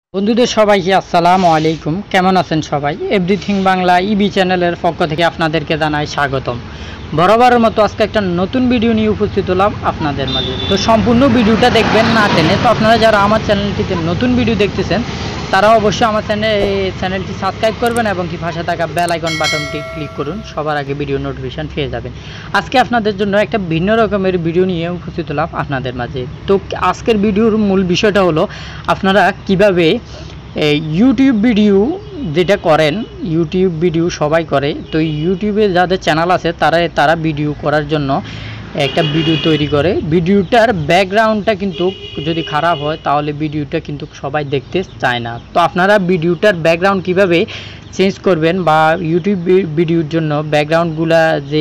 বন্ধুদের সবাইকে আসসালামু আলাইকুম। কেমন আছেন সবাই? এভরিথিং বাংলা ইবি চ্যানেলের পক্ষ থেকে আপনাদেরকে জানাই স্বাগতম। বরাবরের মতো আজকে একটা নতুন ভিডিও নিয়ে উপস্থিত হলাম আপনাদের মাঝে। তো সম্পূর্ণ ভিডিওটা দেখবেন না টেনে। তো আপনারা যারা আমার চ্যানেলটিতে নতুন ভিডিও দেখতেছেন তারা অবশ্যই আমার চ্যানেলটি সাবস্ক্রাইব করবেন এবং কি পাশে থাকা বেল আইকন বাটনটি ক্লিক করুন, সবার আগে ভিডিও নোটিফিকেশন পেয়ে যাবেন। আজকে আপনাদের জন্য একটা ভিন্ন রকমের ভিডিও নিয়ে উপস্থিত হলাম আপনাদের মাঝে। তো আজকের ভিডিওর মূল বিষয়টা হলো আপনারা কিভাবে ইউটিউব ভিডিও যেটা করেন, ইউটিউব ভিডিও সবাই করে, তো ইউটিউবে যাদের চ্যানেল আছে তারা ভিডিও করার জন্য একটা ভিডিও তৈরি করে। ভিডিওটার ব্যাকগ্রাউন্ডটা কিন্তু যদি খারাপ হয় তাহলে ভিডিওটা কিন্তু সবাই দেখতে চায় না। তো আপনারা ভিডিওটার ব্যাকগ্রাউন্ড কিভাবে চেঞ্জ করবেন বা ইউটিউব ভিডিওর জন্য ব্যাকগ্রাউন্ডগুলা যে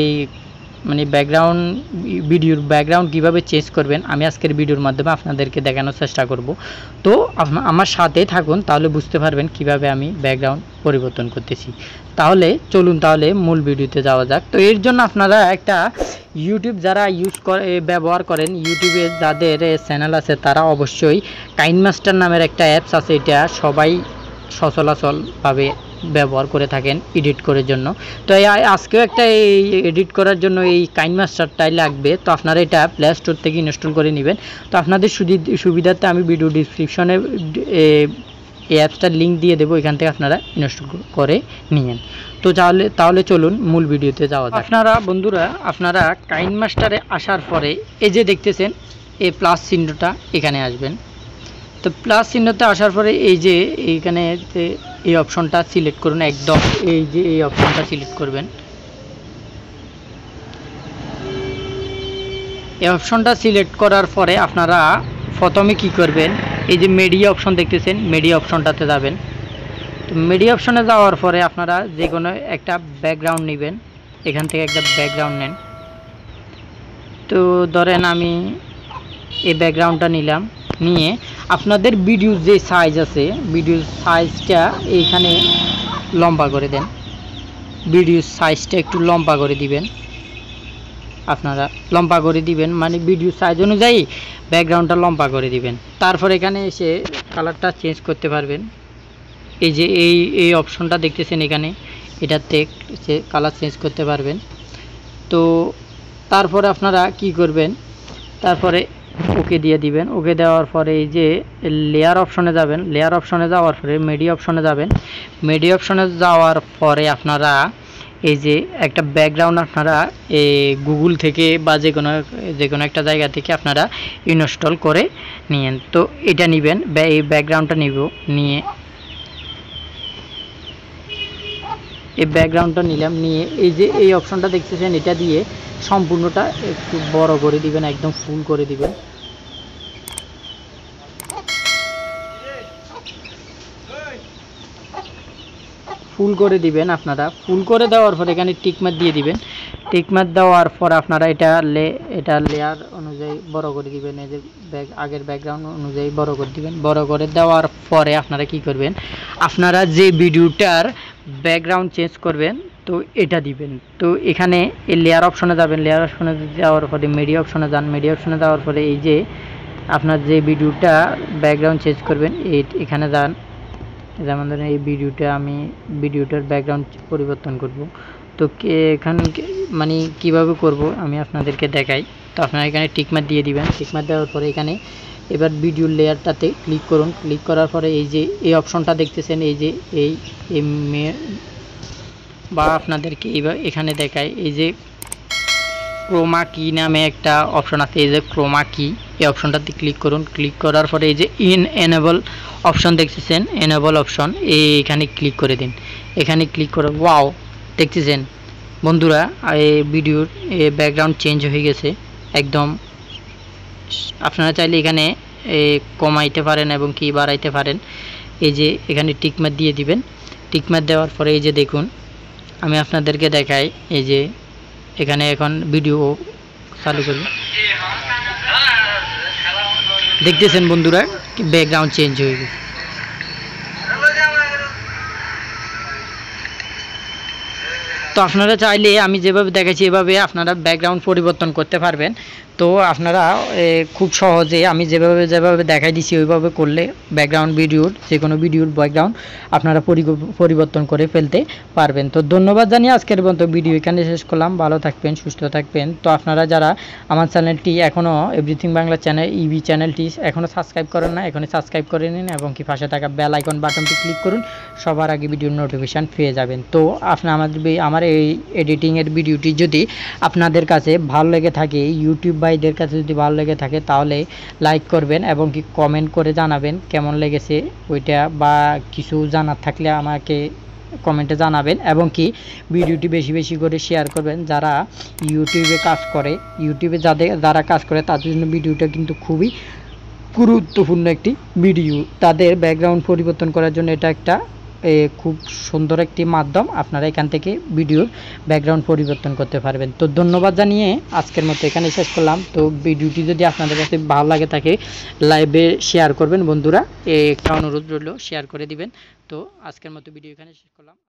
ভিডিওর ব্যাকগ্রাউন্ড কীভাবে চেঞ্জ করবেন আমি আজকের ভিডিওর মাধ্যমে আপনাদেরকে দেখানোর চেষ্টা করব। তো আমার সাথে থাকুন, তাহলে বুঝতে পারবেন কিভাবে আমি ব্যাকগ্রাউন্ড পরিবর্তন করতেছি। তাহলে চলুন তাহলে মূল ভিডিওতে যাওয়া যাক। তো এর জন্য আপনারা একটা ইউটিউব যারা ব্যবহার করেন, ইউটিউবে যাদের চ্যানেল আছে তারা অবশ্যই কাইনমাস্টার নামের একটা অ্যাপস আছে, এটা সবাই সচরাচরভাবে ব্যবহার করে থাকেন এডিট করার জন্য। তো আজকেও একটা এই এডিট করার জন্য এই কাইনমাস্টারটাই লাগবে। তো আপনারা এটা প্লে স্টোর থেকে ইনস্টল করে নেবেন। তো আপনাদের সুবিধার্থে আমি ভিডিও ডিসক্রিপশনে এই অ্যাপসটার লিঙ্ক দিয়ে দেবো, এখান থেকে আপনারা ইনস্টল করে নিন। তো তাহলে চলুন মূল ভিডিওতে যাওয়া যাক। আপনারা কাইনমাস্টারে আসার পরে এই যে দেখতেছেন এই প্লাস চিহ্নটা, এখানে আসবেন। তো প্লাস চিহ্নতে আসার পরে এই যে এইখানে এই অপশনটা সিলেক্ট করুন, একদম এই যে এই অপশনটা সিলেক্ট করবেন। এই অপশনটা সিলেক্ট করার পরে আপনারা প্রথমে কি করবেন, এই যে মিডিয়া অপশন দেখতেছেন, মিডিয়া অপশনটাতে যাবেন। তো মিডিয়া অপশনে যাওয়ার পরে আপনারা যে কোনো একটা ব্যাকগ্রাউন্ড নেবেন, এখান থেকে একটা ব্যাকগ্রাউন্ড নেন। তো ধরেন আমি এই ব্যাকগ্রাউন্ডটা নিলাম, নিয়ে আপনাদের ভিডিওর যে সাইজ আছে ভিডিওর সাইজটা এইখানে লম্বা করে দেন। ভিডিওর সাইজটা একটু লম্বা করে দিবেন, আপনারা লম্বা করে দিবেন মানে ভিডিও সাইজ অনুযায়ী ব্যাকগ্রাউন্ডটা লম্বা করে দিবেন। তারপর এখানে এসে কালারটা চেঞ্জ করতে পারবেন। এই যে এই অপশনটা দেখতেছেন এখানে, এটাতে কালার চেঞ্জ করতে পারবেন। তো তারপরে আপনারা কি করবেন, তারপরে ওকে দিয়ে দিবেন। ওকে দেওয়ার পরে এই যে লেয়ার অপশনে যাবেন, লেয়ার অপশনে যাওয়ার পরে মিডিয়া অপশনে যাবেন। মিডিয়া অপশনে যাওয়ার পরে আপনারা এই যে একটা ব্যাকগ্রাউন্ড আপনারা গুগল থেকে বা যে কোনো একটা জায়গা থেকে আপনারা ইনস্টল করে নিয়েন। তো এটা নেবেন, এই ব্যাকগ্রাউন্ডটা নিয়ে এই ব্যাকগ্রাউন্ডটা নিলাম, নিয়ে এই যে এই অপশনটা দেখতেছেন এটা দিয়ে সম্পূর্ণটা একটু বড় করে দিবেন, একদম ফুল করে দিবেন। ফুল করে দিবেন আপনারা। ফুল করে দেওয়ার পর এখানে টিকমার্ক দিয়ে দিবেন। টিকমার্ক দেওয়ার পর আপনারা এটা লেয়ার অনুযায়ী বড় করে দিবেন। এই যে আগের ব্যাকগ্রাউন্ড অনুযায়ী বড় করে দিবেন। বড় করে দেওয়ার পরে আপনারা কি করবেন, আপনারা যে ভিডিওটার ব্যাকগ্রাউন্ড চেঞ্জ করবেন তো এটা দিবেন। তো এখানে এই লেয়ার অপশনে যাবেন, লেয়ার অপশনে যাওয়ার পরে মিডিয়া অপশনে যান। মিডিয়া অপশনে যাওয়ার পরে এই যে আপনার যে ভিডিওটা ব্যাকগ্রাউন্ড চেঞ্জ করবেন এখানে যান। যেমন ধরেন এই আমি ভিডিওটার ব্যাকগ্রাউন্ড পরিবর্তন করব। তো এখানে কিভাবে করব আমি আপনাদেরকে দেখাই। তো আপনারা এখানে টিকমার্ক দিয়ে দিবেন। টিকমার্ক দেওয়ার পরে এখানে এবার ভিডিও লেয়ারটাতে ক্লিক করুন। ক্লিক করার পরে এই যে এই অপশনটা দেখতেছেন, এই যে এই বা আপনাদেরকে এখানে দেখায় এই যে ক্রোমা কি নামে একটা অপশন আছে, এই যে ক্রোমা কি, এই অপশনটাতে ক্লিক করুন। ক্লিক করার পরে এই যে এনেবল অপশন দেখতেছেন, এনেবল অপশন এইখানে ক্লিক করে দিন। এখানে ক্লিক করে ওয়াও, দেখতেছেন বন্ধুরা এই ভিডিওর ব্যাকগ্রাউন্ড চেঞ্জ হয়ে গেছে একদম। আপনারা চাইলে এখানে কমাইতে পারেন এবং কি বাড়াইতে পারেন। এই যে এখানে টিকমার্ক দিয়ে দিবেন। টিকমার্ক দেওয়ার পরে এই যে দেখুন আমি আপনাদেরকে দেখাই, এই যে এখানে এখন ভিডিও চালু করি, দেখতেছেন বন্ধুরা ব্যাকগ্রাউন্ড চেঞ্জ হয়ে গেছে। তো আপনারা চাইলে আমি যেভাবে দেখাচ্ছি এভাবে আপনারা ব্যাকগ্রাউন্ড পরিবর্তন করতে পারবেন। তো আপনারা খুব সহজে আমি যেভাবে যেভাবে দেখাই দিছি ওইভাবে করলে ব্যাকগ্রাউন্ড ভিডিওর যে কোনো ভিডিওর ব্যাকগ্রাউন্ড আপনারা পরিবর্তন করে ফেলতে পারবেন। তো ধন্যবাদ জানিয়ে আজকের মতো ভিডিও এখানে শেষ করলাম। ভালো থাকবেন, সুস্থ থাকবেন। তো আপনারা যারা আমার চ্যানেলটি এখনও এভরিথিং বাংলা চ্যানেল ইবি চ্যানেলটি এখনও সাবস্ক্রাইব করেন না, এখনই সাবস্ক্রাইব করে নিন এবং কি পাশে থাকা বেল আইকন বাটনটি ক্লিক করুন, সবার আগে ভিডিওর নোটিফিকেশান পেয়ে যাবেন। তো আপনার আমার এই এডিটিংয়ের ভিডিওটি যদি আপনাদের কাছে ভালো লেগে থাকে, ইউটিউব ভাইদের কাছে যদি ভালো লেগে থাকে তাহলে লাইক করবেন এবং কি কমেন্ট করে জানাবেন কেমন লেগেছে ওইটা, বা কিছু জানার থাকলে আমাকে কমেন্টে জানাবেন এবং কি ভিডিওটি বেশি বেশি করে শেয়ার করবেন। যারা ইউটিউবে কাজ করে, ইউটিউবে যারা কাজ করে তাদের জন্য ভিডিওটা কিন্তু খুবই গুরুত্বপূর্ণ একটি ভিডিও। তাদের ব্যাকগ্রাউন্ড পরিবর্তন করার জন্য এটা একটা খুব সুন্দর একটি মাধ্যম। আপনারা এখান থেকে ভিডিওর ব্যাকগ্রাউন্ড পরিবর্তন করতে পারবেন। তো ধন্যবাদ জানিয়ে আজকের মতো এখানে শেষ করলাম। তো ভিডিওটি যদি আপনাদের কাছে ভালো লাগে থাকে লাইভে শেয়ার করবেন বন্ধুরা, একটা অনুরোধ রইল, শেয়ার করে দিবেন। তো আজকের মতো ভিডিও এখানে শেষ করলাম।